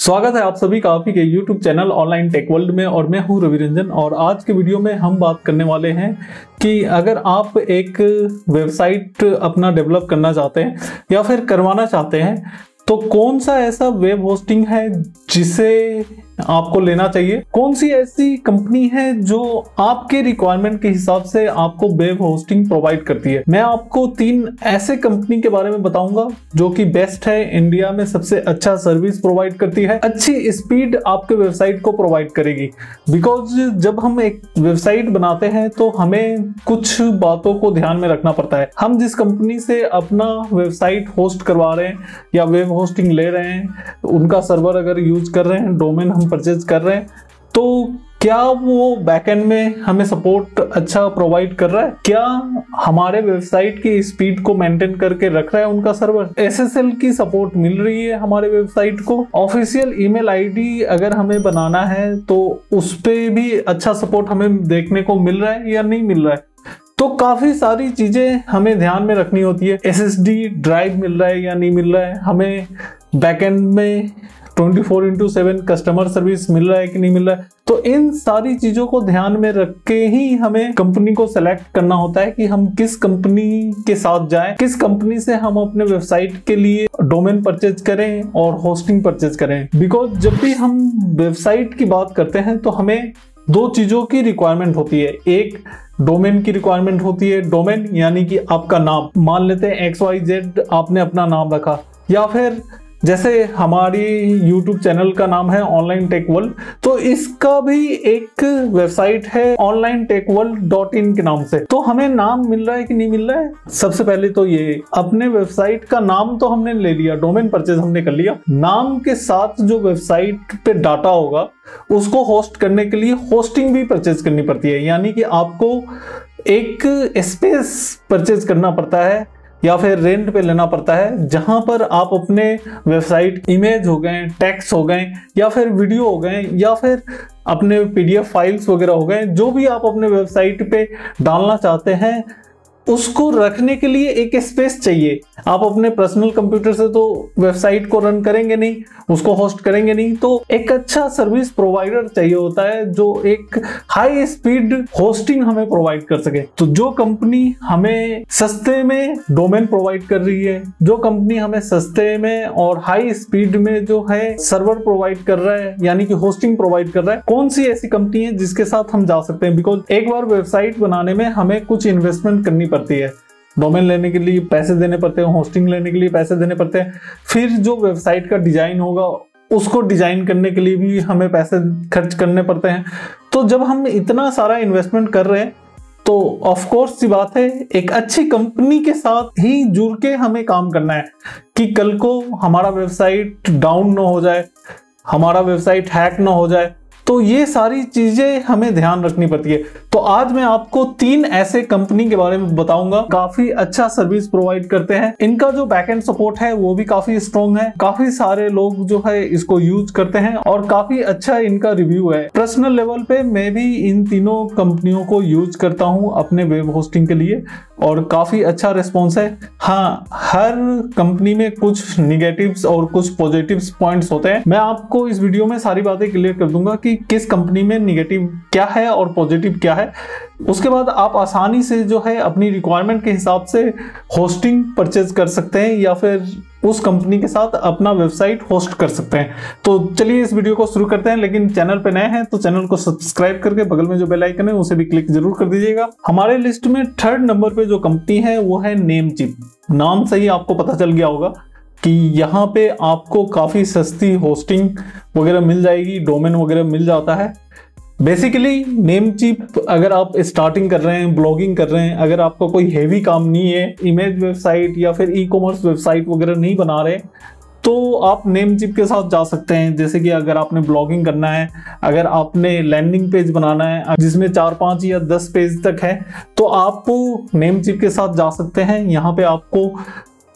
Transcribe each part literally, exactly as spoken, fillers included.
स्वागत है आप सभी का आपके के YouTube channel online tech world में और मैं हूं रवि रंजन। और आज के वीडियो में हम बात करने वाले हैं कि अगर आप एक वेबसाइट अपना डेवलप करना चाहते हैं या फिर करवाना चाहते हैं तो कौन सा ऐसा वेब होस्टिंग है जिसे आपको लेना चाहिए, कौन सी ऐसी कंपनी है जो आपके रिक्वायरमेंट के हिसाब से आपको वेब होस्टिंग प्रोवाइड करती है। मैं आपको तीन ऐसे कंपनी के बारे में बताऊंगा जो कि बेस्ट है, इंडिया में सबसे अच्छा सर्विस प्रोवाइड करती है, अच्छी स्पीड आपके वेबसाइट को प्रोवाइड करेगी। बिकॉज जब हम एक वेबसाइट बनाते हैं तो हमें कुछ बातों को ध्यान में रखना पड़ता है। हम जिस कंपनी से अपना वेबसाइट होस्ट करवा रहे हैं या वेब होस्टिंग ले रहे हैं, उनका सर्वर अगर यूज कर रहे हैं, डोमेन हम परचेज कर रहे हैं, तो क्या वो बैकएंड में हमें सपोर्ट अच्छा प्रोवाइड कर रहा है, क्या हमारे वेबसाइट की स्पीड को मेंटेन करके रख रहा है उनका सर्वर, एसएसएल की सपोर्ट मिल रही है हमारे वेबसाइट को, ऑफिशियल ईमेल आईडी अगर हमें बनाना है तो उस पे भी अच्छा सपोर्ट हमें देखने को मिल रहा है या नहीं मिल रहा है। तो काफी सारी चीजें हमें ध्यान में रखनी होती है। एसएसडी ड्राइव मिल रहा है या नहीं मिल रहा है, हमें बैकएंड में twenty four into seven customer service मिल रहा है कि नहीं मिल रहा है। तो इन सारी चीजों को ध्यान में रख के ही हमें कंपनी को सेलेक्ट करना होता है कि हम किस कंपनी के साथ जाएं, किस कंपनी से हम अपने वेबसाइट के लिए डोमेन परचेज करें और होस्टिंग परचेज करें। बिकॉज जब भी हम वेबसाइट की बात करते हैं तो हमें दो चीजों की रिक्वायरमेंट होती है। एक डोमेन की रिक्वायरमेंट होती है, डोमेन यानी कि आपका नाम, मान लेते हैं एक्स वाई जेड आपने अपना नाम रखा, या फिर जैसे हमारी यूट्यूब चैनल का नाम है ऑनलाइन टेक वर्ल्ड, तो इसका भी एक वेबसाइट है online tech world dot in के नाम से। तो हमें नाम मिल रहा है कि नहीं मिल रहा है। सबसे पहले तो ये अपने वेबसाइट का नाम तो हमने ले लिया, डोमेन परचेज हमने कर लिया, नाम के साथ जो वेबसाइट पे डाटा होगा उसको होस्ट करने के लिए होस्टिंग भी परचेज करनी पड़ती है, यानी कि आपको एक स्पेस परचेज करना पड़ता है या फिर रेंट पे लेना पड़ता है, जहां पर आप अपने वेबसाइट इमेज हो गए, टेक्स्ट हो गए, या फिर वीडियो हो गए, या फिर अपने पीडीएफ फाइल्स वगैरह हो गए, जो भी आप अपने वेबसाइट पे डालना चाहते हैं उसको रखने के लिए एक स्पेस चाहिए। आप अपने पर्सनल कंप्यूटर से तो वेबसाइट को रन करेंगे नहीं, उसको होस्ट करेंगे नहीं, तो एक अच्छा सर्विस प्रोवाइडर चाहिए होता है जो एक हाई स्पीड होस्टिंग हमें प्रोवाइड कर सके। तो जो कंपनी हमें सस्ते में डोमेन प्रोवाइड कर रही है, जो कंपनी हमें सस्ते में और हाई स्पीड में जो है सर्वर प्रोवाइड कर रहा है यानी कि होस्टिंग प्रोवाइड कर रहा है, कौन सी ऐसी कंपनी है जिसके साथ हम जा सकते हैं। बिकॉज एक बार वेबसाइट बनाने में हमें कुछ इन्वेस्टमेंट करनी पड़ती है, डोमेन लेने के लिए पैसे देने पड़ते हैं, होस्टिंग लेने के लिए पैसे देने पड़ते हैं, फिर जो वेबसाइट का डिजाइन होगा उसको डिजाइन करने के लिए भी हमें पैसे खर्च करने पड़ते हैं। तो जब हम इतना सारा इन्वेस्टमेंट कर रहे हैं तो ऑफ कोर्स सी बात है एक अच्छी कंपनी के साथ ही जुड़ के हमें काम करना है कि कल को हमारा वेबसाइट डाउन ना हो जाए, हमारा वेबसाइट हैक ना हो जाए। तो ये सारी चीजें हमें ध्यान रखनी पड़ती है। तो आज मैं आपको तीन ऐसे कंपनी के बारे में बताऊंगा, काफी अच्छा सर्विस प्रोवाइड करते हैं, इनका जो बैकएंड सपोर्ट है वो भी काफी स्ट्रॉन्ग है, काफी सारे लोग जो है इसको यूज करते हैं और काफी अच्छा इनका रिव्यू है। पर्सनल लेवल पे मैं भी इन तीनों कंपनियों को यूज करता हूं अपने वेब होस्टिंग के लिए और काफी अच्छा रिस्पॉन्स है। हाँ, हर कंपनी में कुछ निगेटिव्स और कुछ पॉजिटिव्स पॉइंट्स होते हैं। मैं आपको इस वीडियो में सारी बातें क्लियर कर दूंगा कि किस कंपनी में निगेटिव क्या है और पॉजिटिव क्या है। उसके बाद आप आसानी से जो है अपनी रिक्वायरमेंट के हिसाब से होस्टिंग परचेज कर सकते हैं या फिर उस कंपनी के साथ अपना वेबसाइट होस्ट कर सकते हैं। तो चलिए इस वीडियो को शुरू करते हैं, लेकिन चैनल पे नए हैं तो चैनल को सब्सक्राइब करके बगल में जो बेल आइकन है उसे भी क्लिक जरूर कर दीजिएगा। हमारे लिस्ट में थर्ड नंबर पे जो कंपनी है वो है नेमचिप। नाम से ही आपको पता चल गया होगा कि यहाँ पे आपको काफी सस्ती होस्टिंग वगैरह मिल जाएगी, डोमेन वगैरह मिल जाता है। बेसिकली नेमचिप अगर आप स्टार्टिंग कर रहे हैं, ब्लॉगिंग कर रहे हैं, अगर आपका कोई हेवी काम नहीं है, इमेज वेबसाइट या फिर ई कॉमर्स वेबसाइट वगैरह नहीं बना रहे, तो आप नेमचिप के साथ जा सकते हैं। जैसे कि अगर आपने ब्लॉगिंग करना है, अगर आपने लैंडिंग पेज बनाना है जिसमें चार पांच या दस पेज तक है, तो आप नेमचिप के साथ जा सकते हैं। यहाँ पे आपको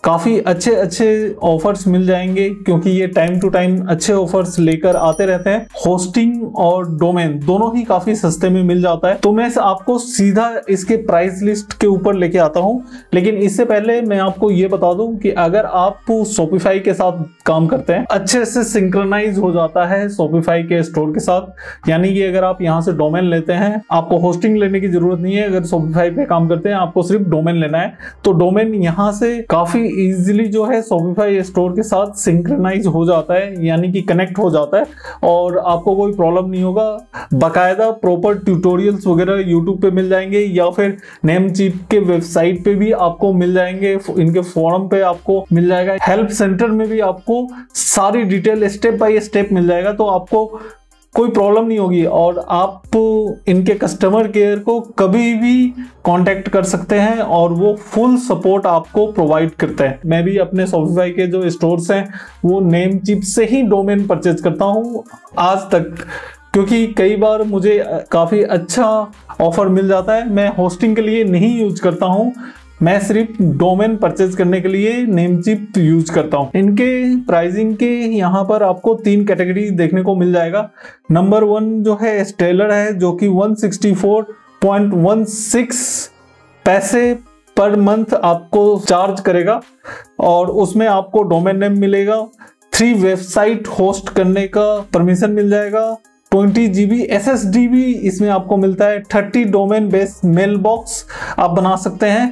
काफ़ी अच्छे अच्छे ऑफर्स मिल जाएंगे, क्योंकि ये टाइम टू टाइम अच्छे ऑफर्स लेकर आते रहते हैं। होस्टिंग और डोमेन दोनों ही काफ़ी सस्ते में मिल जाता है। तो मैं आपको सीधा इसके प्राइस लिस्ट के ऊपर लेके आता हूँ, लेकिन इससे पहले मैं आपको ये बता दूं कि अगर आप शॉपिफाई के साथ काम करते हैं, अच्छे से सिंक्रोनाइज हो जाता है शॉपिफाई के स्टोर के साथ। यानी कि अगर आप यहाँ से डोमेन लेते हैं, आपको होस्टिंग लेने की जरूरत नहीं है। अगर शॉपिफाई पे काम करते हैं, आपको सिर्फ डोमेन लेना है, तो डोमेन यहाँ से काफी इजीली जो है शॉपिफाई स्टोर के साथ सिंक्रोनाइज हो जाता है, यानी कि कनेक्ट हो जाता है और आपको कोई प्रॉब्लम नहीं होगा। बाकायदा प्रॉपर ट्यूटोरियल्स वगैरह यूट्यूब पे मिल जाएंगे या फिर नेमचीप के वेबसाइट पे भी आपको मिल जाएंगे, इनके फोरम पे आपको मिल जाएगा, हेल्प सेंटर में भी आपको सारी डिटेल स्टेप बाय स्टेप मिल जाएगा। तो आपको कोई प्रॉब्लम नहीं होगी और आप इनके कस्टमर केयर को कभी भी कांटेक्ट कर सकते हैं और वो फुल सपोर्ट आपको प्रोवाइड करते हैं। मैं भी अपने शॉपिफाई के जो स्टोर्स हैं वो नेमचीप से ही डोमेन परचेज करता हूँ आज तक, क्योंकि कई बार मुझे काफ़ी अच्छा ऑफर मिल जाता है। मैं होस्टिंग के लिए नहीं यूज करता हूँ, मैं सिर्फ डोमेन परचेज करने के लिए नेमचीप यूज करता हूँ। इनके प्राइसिंग के यहाँ पर आपको तीन कैटेगरी देखने को मिल जाएगा। नंबर वन जो है स्टेलर है, जो कि एक सौ चौंसठ पॉइंट एक छह पैसे पर मंथ आपको चार्ज करेगा और उसमें आपको डोमेन नेम मिलेगा, थ्री वेबसाइट होस्ट करने का परमिशन मिल जाएगा, twenty GB S S D भी इसमें आपको मिलता है, thirty domain based mail box आप बना सकते हैं।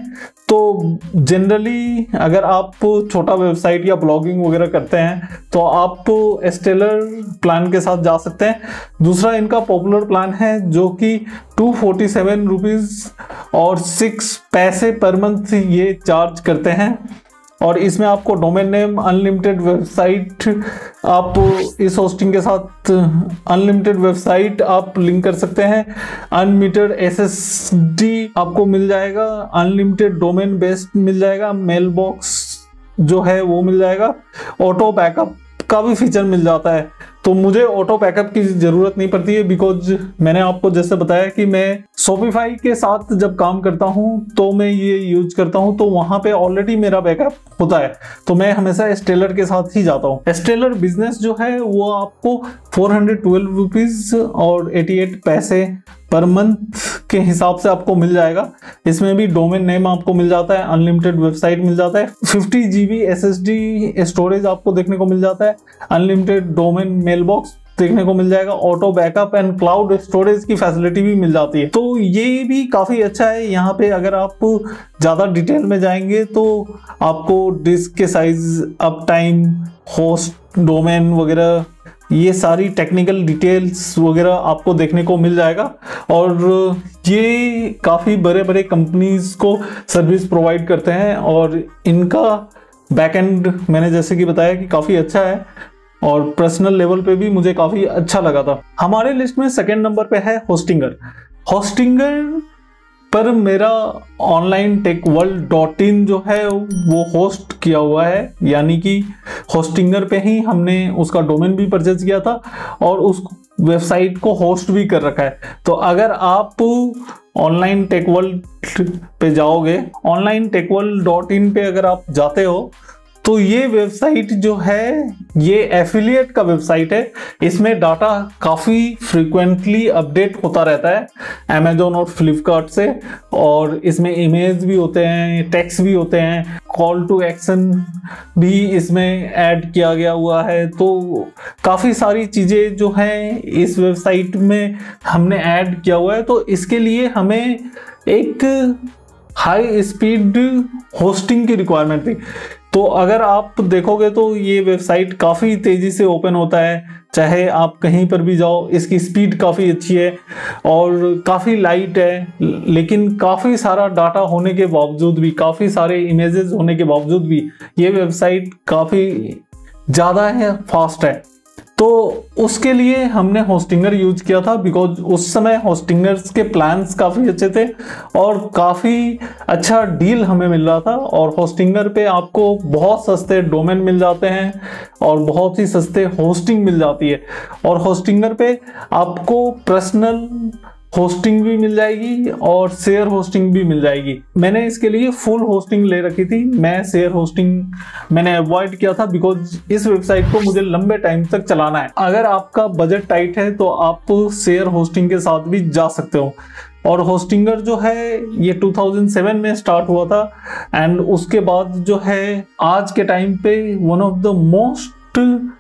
तो जनरली अगर आप छोटा वेबसाइट या ब्लॉगिंग वगैरह करते हैं तो आप स्टेलर प्लान के साथ जा सकते हैं। दूसरा इनका पॉपुलर प्लान है जो कि टू फोर्टी सेवन रुपीज़ और सिक्स पैसे पर मंथ ये चार्ज करते हैं और इसमें आपको डोमेन नेम, अनलिमिटेड वेबसाइट, आप इस होस्टिंग के साथ अनलिमिटेड वेबसाइट आप लिंक कर सकते हैं, अनलिमिटेड एसएसडी आपको मिल जाएगा, अनलिमिटेड डोमेन बेस्ड मिल जाएगा, मेल बॉक्स जो है वो मिल जाएगा, ऑटो बैकअप का भी फीचर मिल जाता है। तो मुझे ऑटो बैकअप की ज़रूरत नहीं पड़ती है, बिकॉज मैंने आपको जैसे बताया कि मैं शॉपिफाई के साथ जब काम करता हूं तो मैं ये यूज करता हूं, तो वहां पे ऑलरेडी मेरा बैकअप होता है, तो मैं हमेशा स्टेलर के साथ ही जाता हूं। स्टेलर बिजनेस जो है वो आपको फोर हंड्रेड ट्वेल्व रुपीज़ और एटी एट पैसे पर मंथ के हिसाब से आपको मिल जाएगा। इसमें भी डोमेन नेम आपको मिल जाता है, अनलिमिटेड वेबसाइट मिल जाता है, फिफ्टी जीबी एसएसडी स्टोरेज आपको देखने को मिल जाता है, अनलिमिटेड डोमेन मेल बॉक्स देखने को मिल जाएगा, auto backup and cloud storage की फैसिलिटी भी मिल जाती है। तो ये भी काफ़ी अच्छा है। यहाँ पे अगर आप ज़्यादा डिटेल में जाएंगे तो आपको डिस्क के size, up time, host, domain वगैरह ये सारी टेक्निकल डिटेल्स वगैरह आपको देखने को मिल जाएगा और ये काफ़ी बड़े बड़े कंपनीज को सर्विस प्रोवाइड करते हैं और इनका बैकएंड मैंने जैसे कि बताया कि काफ़ी अच्छा है और पर्सनल लेवल पे भी मुझे काफ़ी अच्छा लगा था। हमारे लिस्ट में सेकंड नंबर पे है होस्टिंगर। होस्टिंगर पर मेरा online tech world dot in जो है वो होस्ट किया हुआ है, यानी कि होस्टिंगर पे ही हमने उसका डोमेन भी परचेज किया था और उस वेबसाइट को होस्ट भी कर रखा है। तो अगर आप ऑनलाइन टेक वर्ल्ड पे जाओगे, online tech world dot in पे अगर आप जाते हो तो ये वेबसाइट जो है ये एफिलिएट का वेबसाइट है। इसमें डाटा काफ़ी फ्रीक्वेंटली अपडेट होता रहता है अमेजोन और फ्लिपकार्ट से, और इसमें इमेज भी होते हैं, टेक्स्ट भी होते हैं, कॉल टू एक्शन भी इसमें ऐड किया गया हुआ है। तो काफ़ी सारी चीज़ें जो हैं इस वेबसाइट में हमने ऐड किया हुआ है। तो इसके लिए हमें एक हाई स्पीड होस्टिंग की रिक्वायरमेंट थी। तो अगर आप देखोगे तो ये वेबसाइट काफ़ी तेज़ी से ओपन होता है, चाहे आप कहीं पर भी जाओ, इसकी स्पीड काफ़ी अच्छी है और काफ़ी लाइट है, लेकिन काफ़ी सारा डाटा होने के बावजूद भी, काफ़ी सारे इमेजेस होने के बावजूद भी ये वेबसाइट काफ़ी ज़्यादा है, फास्ट है। तो उसके लिए हमने होस्टिंगर यूज किया था, बिकॉज उस समय होस्टिंगर्स के प्लान्स काफ़ी अच्छे थे और काफ़ी अच्छा डील हमें मिल रहा था। और होस्टिंगर पे आपको बहुत सस्ते डोमेन मिल जाते हैं और बहुत ही सस्ते होस्टिंग मिल जाती है। और होस्टिंगर पे आपको पर्सनल होस्टिंग भी मिल जाएगी और शेयर होस्टिंग भी मिल जाएगी। मैंने इसके लिए फुल होस्टिंग ले रखी थी, मैं शेयर होस्टिंग मैंने अवॉइड किया था बिकॉज इस वेबसाइट को मुझे लंबे टाइम तक चलाना है। अगर आपका बजट टाइट है तो आप शेयर होस्टिंग के साथ भी जा सकते हो। और होस्टिंगर जो है ये दो हज़ार सात में स्टार्ट हुआ था एंड उसके बाद जो है आज के टाइम पे one of the most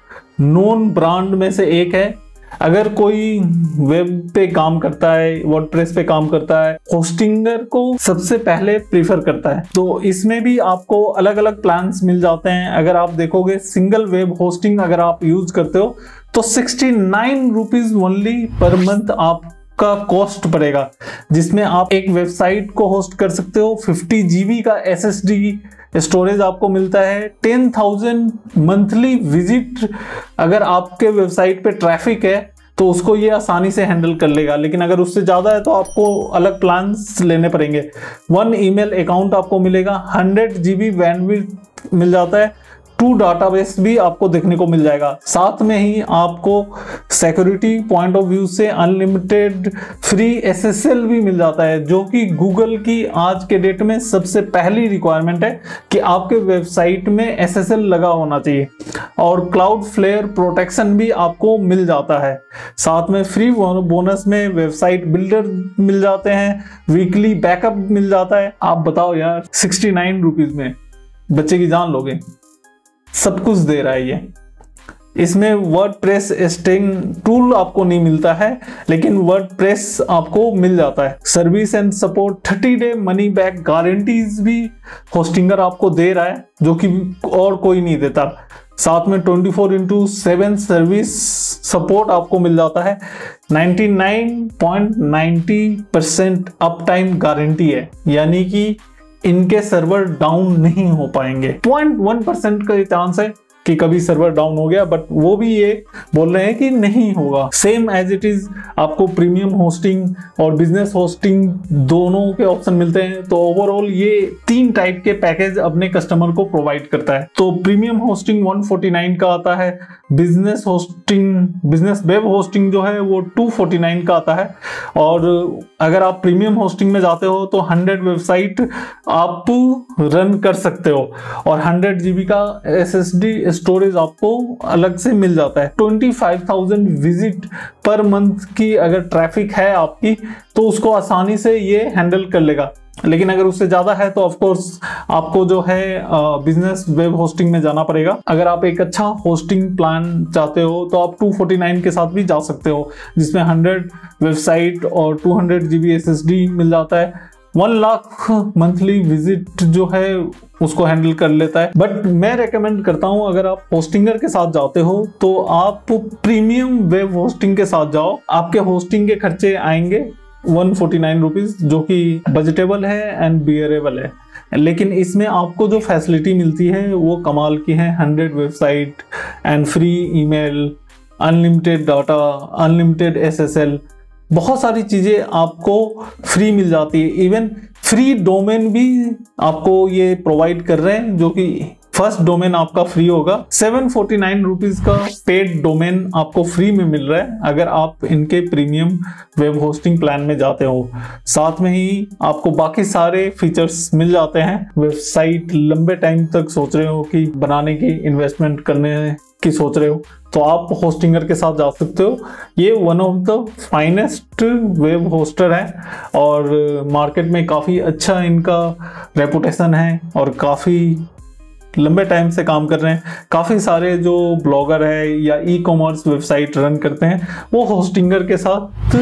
known brand में से एक है। अगर कोई वेब पे काम करता है, वर्डप्रेस पे काम करता है, होस्टिंगर को सबसे पहले प्रीफर करता है। तो इसमें भी आपको अलग अलग प्लान्स मिल जाते हैं। अगर आप देखोगे सिंगल वेब होस्टिंग अगर आप यूज करते हो तो sixty nine rupees only per month आप का कॉस्ट पड़ेगा, जिसमें आप एक वेबसाइट को होस्ट कर सकते हो। फिफ्टी जीबी का एसएसडी स्टोरेज आपको मिलता है। टेन थाउजेंड मंथली विजिट अगर आपके वेबसाइट पे ट्रैफिक है तो उसको ये आसानी से हैंडल कर लेगा, लेकिन अगर उससे ज़्यादा है तो आपको अलग प्लान्स लेने पड़ेंगे। वन ईमेल अकाउंट आपको मिलेगा, हंड्रेड जीबी बैंडविड्थ मिल जाता है, टू डाटाबेस भी आपको देखने को मिल जाएगा। साथ में ही आपको सिक्योरिटी पॉइंट ऑफ व्यू से अनलिमिटेड फ्री एसएसएल भी मिल जाता है, जो कि गूगल की आज के डेट में सबसे पहली रिक्वायरमेंट है कि आपके वेबसाइट में एसएसएल लगा होना चाहिए। और क्लाउड फ्लेयर प्रोटेक्शन भी आपको मिल जाता है। साथ में फ्री बोनस में वेबसाइट बिल्डर मिल जाते हैं, वीकली बैकअप मिल जाता है। आप बताओ यार, सिक्सटी नाइन रुपीज में बच्चे की जान लोगे, सब कुछ दे रहा है ये। इसमें वर्डप्रेस स्टिंग टूल आपको नहीं मिलता है, लेकिन वर्डप्रेस आपको मिल जाता है। Service and support, thirty day money back guarantees भी होस्टिंगर आपको दे रहा है, जो कि और कोई नहीं देता। साथ में twenty four into seven service support आपको मिल जाता है। Ninety nine point nine zero percent up time guarantee है, यानी कि इनके सर्वर डाउन नहीं हो पाएंगे। पॉइंट वन परसेंट का चांस है कि कभी सर्वर डाउन हो गया, बट वो भी ये बोल रहे हैं कि नहीं होगा। सेम एज इट इज आपको प्रीमियम होस्टिंग और बिजनेस होस्टिंग दोनों के ऑप्शन मिलते हैं। तो ओवरऑल ये तीन टाइप के पैकेज अपने कस्टमर को प्रोवाइड करता है। तो premium hosting one forty nine का आता है, business hosting business web hosting जो है वो टू फोर्टी नाइन का आता है। और अगर आप प्रीमियम होस्टिंग में जाते हो तो हंड्रेड वेबसाइट आप रन कर सकते हो और हंड्रेड जीबी का एसएसडी स्टोरेज आपको अलग से मिल जाता है। Twenty five thousand visit per month की अगर ट्रैफिक है आपकी तो उसको आसानी से ये हैंडल कर लेगा। लेकिन अगर उससे ज्यादा है तो ऑफ कोर्स आपको जो है बिजनेस वेब होस्टिंग में जाना पड़ेगा। अगर आप एक अच्छा होस्टिंग प्लान चाहते हो तो आप टू फोर्टी नाइन के साथ भी जा सकते हो, जिसमें हंड्रेड वेबसाइट और टू हंड्रेड जीबी एसएसडी मिल जाता है। वन लाख मंथली विजिट जो है उसको हैंडल कर लेता है। बट मैं रेकमेंड करता हूं, अगर आप होस्टिंगर के साथ जाते हो तो आप प्रीमियम वेब होस्टिंग के साथ जाओ। आपके होस्टिंग के खर्चे आएंगे वन फोर्टी नाइन रुपीज, जो कि बजटेबल है एंड बियरेबल है। लेकिन इसमें आपको जो फैसिलिटी मिलती है वो कमाल की है। Hundred website and free email, unlimited data, unlimited SSL, बहुत सारी चीजें आपको फ्री मिल जाती है। इवन फ्री डोमेन भी आपको ये प्रोवाइड कर रहे हैं, जो कि फर्स्ट डोमेन आपका फ्री होगा। सेवन फोर्टी नाइन रुपीज का पेड डोमेन आपको फ्री में मिल रहा है अगर आप इनके प्रीमियम वेब होस्टिंग प्लान में जाते हो। साथ में ही आपको बाकी सारे फीचर्स मिल जाते हैं। वेबसाइट लंबे टाइम तक सोच रहे हो कि बनाने की, इन्वेस्टमेंट करने की सोच रहे हो तो आप होस्टिंगर के साथ जा सकते हो। ये one of the finest web hoster है और मार्केट में काफ़ी अच्छा इनका रेपुटेशन है और काफ़ी लंबे टाइम से काम कर रहे हैं। काफ़ी सारे जो ब्लॉगर है या ई कॉमर्स वेबसाइट रन करते हैं वो होस्टिंगर के साथ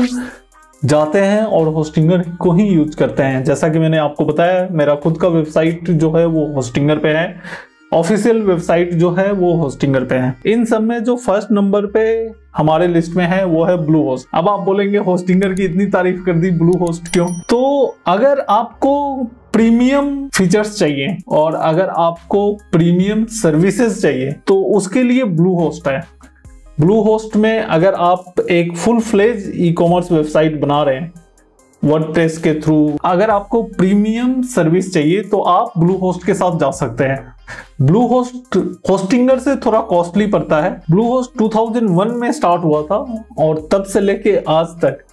जाते हैं और होस्टिंगर को ही यूज करते हैं। जैसा कि मैंने आपको बताया, मेरा खुद का वेबसाइट जो है वो होस्टिंगर पे है, ऑफिशियल वेबसाइट जो है वो होस्टिंगर पे है। इन सब में जो फर्स्ट नंबर पे हमारे लिस्ट में है वो है ब्लू होस्ट। अब आप बोलेंगे होस्टिंगर की इतनी तारीफ कर दी, ब्लू होस्ट क्यों? तो अगर आपको प्रीमियम फीचर्स चाहिए और अगर आपको प्रीमियम सर्विसेज चाहिए तो उसके लिए ब्लू होस्ट है। ब्लू होस्ट में अगर आप एक full fledge e commerce website बना रहे हैं वर्डप्रेस के थ्रू, अगर आपको प्रीमियम सर्विस चाहिए तो आप ब्लू होस्ट के साथ जा सकते हैं। ब्लू होस्ट होस्टिंगर से थोड़ा कॉस्टली पड़ता है। Bluehost two thousand one में स्टार्ट हुआ था और तब से लेके आज तक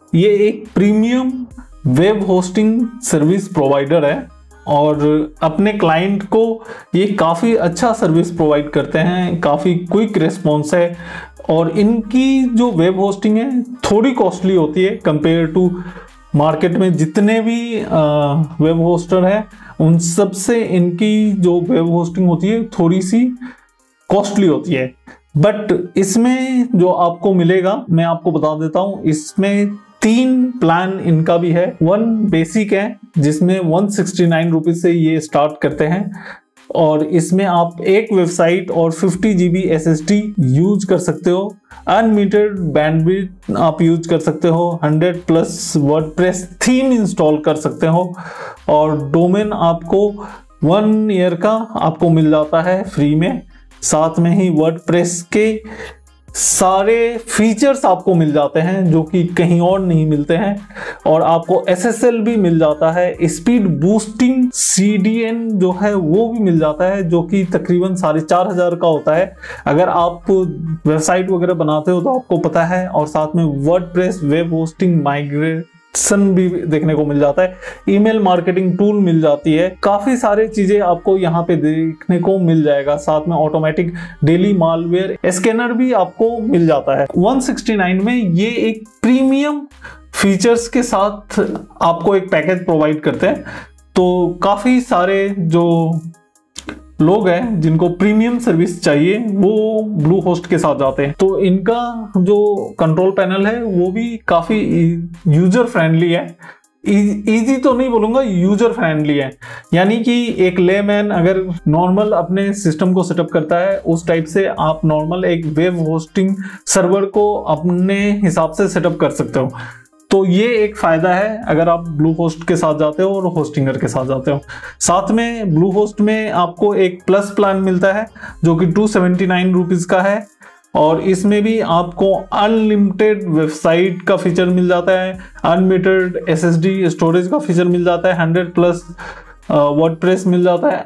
ये एक premium web hosting service provider है और अपने क्लाइंट को ये काफ़ी अच्छा सर्विस प्रोवाइड करते हैं, काफ़ी क्विक रिस्पॉन्स है और इनकी जो वेब होस्टिंग है थोड़ी कॉस्टली होती है कंपेयर टू मार्केट में जितने भी वेब होस्टर हैं उन सब से इनकी जो वेब होस्टिंग होती है थोड़ी सी कॉस्टली होती है। बट इसमें जो आपको मिलेगा मैं आपको बता देता हूँ, इसमें तीन प्लान इनका भी है। वन बेसिक है जिसमें वन सिक्सटी नाइन रुपीज से ये स्टार्ट करते हैं और इसमें आप एक वेबसाइट और fifty G B S S D use कर सकते हो। अनलिमिटेड बैंडविड्थ आप यूज कर सकते हो, hundred plus WordPress theme install कर सकते हो और डोमेन आपको वन ईयर का आपको मिल जाता है फ्री में। साथ में ही वर्डप्रेस के सारे फीचर्स आपको मिल जाते हैं जो कि कहीं और नहीं मिलते हैं और आपको एस एस एल भी मिल जाता है, speed boosting C D N जो है वो भी मिल जाता है जो कि तकरीबन साढ़े चार हजार का होता है अगर आप वेबसाइट वगैरह बनाते हो तो आपको पता है। और साथ में WordPress web hosting migration भी देखने को मिल जाता है, ईमेल मार्केटिंग टूल मिल जाती है, काफी सारे चीजें आपको यहाँ पे देखने को मिल जाएगा। साथ में ऑटोमेटिक डेली मालवेयर स्कैनर भी आपको मिल जाता है। वन सिक्सटी नाइन में ये एक प्रीमियम फीचर्स के साथ आपको एक पैकेज प्रोवाइड करते हैं। तो काफी सारे जो लोग हैं जिनको प्रीमियम सर्विस चाहिए वो ब्लू होस्ट के साथ जाते हैं। तो इनका जो कंट्रोल पैनल है वो भी काफी यूजर फ्रेंडली है, इजी तो नहीं बोलूंगा, यूजर फ्रेंडली है। यानी कि एक लेमैन अगर नॉर्मल अपने सिस्टम को सेटअप करता है उस टाइप से आप नॉर्मल एक वेब होस्टिंग सर्वर को अपने हिसाब से सेटअप कर सकते हो। तो ये एक फायदा है अगर आप ब्लू होस्ट के साथ जाते हो और होस्टिंगर के साथ जाते हो। साथ में ब्लू होस्ट में आपको एक प्लस प्लान मिलता है जो कि टू सेवेंटी नाइन रुपीज का है और इसमें भी आपको अनलिमिटेड वेबसाइट का फीचर मिल जाता है, unlimited S S D storage का फीचर मिल जाता है, हंड्रेड प्लस वर्डप्रेस मिल जाता है,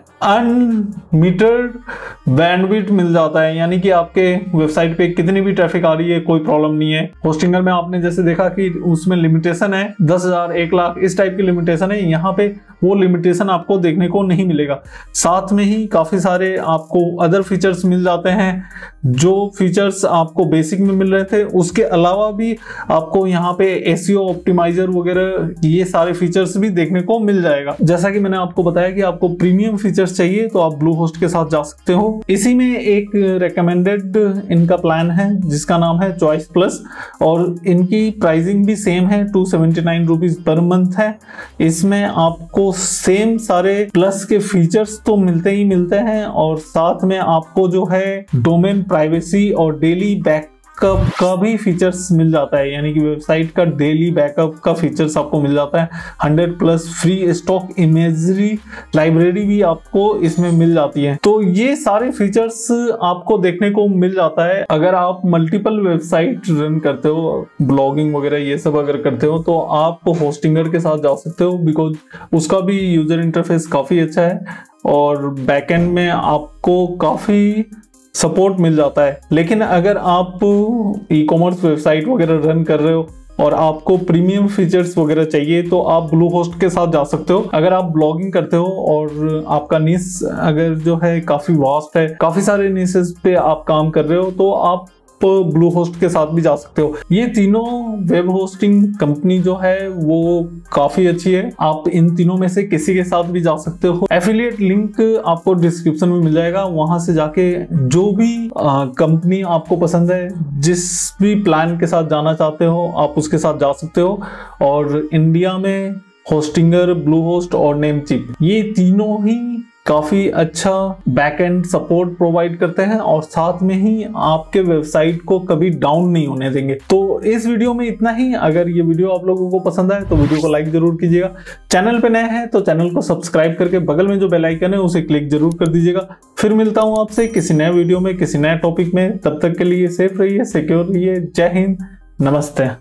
अनमीटर्ड बैंडविड्थ मिल जाता है। यानी कि आपके वेबसाइट पे कितनी भी ट्रैफिक आ रही है कोई प्रॉब्लम नहीं है। होस्टिंगर में आपने जैसे देखा कि उसमें लिमिटेशन है दस हजार एक लाख इस टाइप की लिमिटेशन है, यहाँ पे वो लिमिटेशन आपको देखने को नहीं मिलेगा। साथ में ही काफी सारे आपको अदर फीचर्स मिल जाते हैं, जो फीचर्स आपको बेसिक में मिल रहे थे उसके अलावा भी आपको यहाँ पे एसईओ ऑप्टिमाइजर वगैरह ये सारे फीचर्स भी देखने को मिल जाएगा। जैसा कि मैंने आपको बताया कि आपको प्रीमियम फीचर्स चाहिए तो आप ब्लू होस्ट के साथ जा सकते हो। इसी में एक रेकमेंडेड इनका प्लान है जिसका नाम है चॉइस प्लस और इनकी प्राइसिंग भी सेम है, two seventy nine rupees per month है। इसमें आपको सेम सारे प्लस के फीचर्स तो मिलते ही मिलते हैं और साथ में आपको जो है डोमेन प्राइवेसी और डेली बैक बैकअप का भी फीचर्स मिल जाता है। यानी कि वेबसाइट का डेली बैकअप का फीचर्स आपको मिल जाता है। Hundred plus free stock imagery library भी आपको इसमें मिल जाती है। तो ये सारे फीचर्स आपको देखने को मिल जाता है। अगर आप मल्टीपल वेबसाइट रन करते हो, ब्लॉगिंग वगैरह ये सब अगर करते हो तो आप होस्टिंगर के साथ जा सकते हो, बिकॉज उसका भी यूजर इंटरफेस काफी अच्छा है और बैकएंड में आपको काफी सपोर्ट मिल जाता है। लेकिन अगर आप ई कॉमर्स वेबसाइट वगैरह रन कर रहे हो और आपको प्रीमियम फीचर्स वगैरह चाहिए तो आप ब्लू होस्ट के साथ जा सकते हो। अगर आप ब्लॉगिंग करते हो और आपका निश अगर जो है काफी वास्ट है, काफी सारे निशेस पे आप काम कर रहे हो तो आप ब्लू होस्ट के साथ भी जा सकते हो। ये तीनों वेब होस्टिंग कंपनी जो है वो काफी अच्छी है, आप इन तीनों में से किसी के साथ भी जा सकते हो। एफिलिएट लिंक आपको डिस्क्रिप्शन में मिल जाएगा, वहां से जाके जो भी कंपनी आपको पसंद है, जिस भी प्लान के साथ जाना चाहते हो आप उसके साथ जा सकते हो। और इंडिया में होस्टिंगर, ब्लू होस्ट और नेमचिप ये तीनों ही काफी अच्छा बैकएंड सपोर्ट प्रोवाइड करते हैं और साथ में ही आपके वेबसाइट को कभी डाउन नहीं होने देंगे। तो इस वीडियो में इतना ही। अगर ये वीडियो आप लोगों को पसंद आए तो वीडियो को लाइक जरूर कीजिएगा। चैनल पे नए हैं तो चैनल को सब्सक्राइब करके बगल में जो बेल आइकन है उसे क्लिक जरूर कर दीजिएगा। फिर मिलता हूं आपसे किसी नए वीडियो में किसी नए टॉपिक में। तब तक के लिए सेफ रहिए, सिक्योर रहिए। जय हिंद, नमस्ते।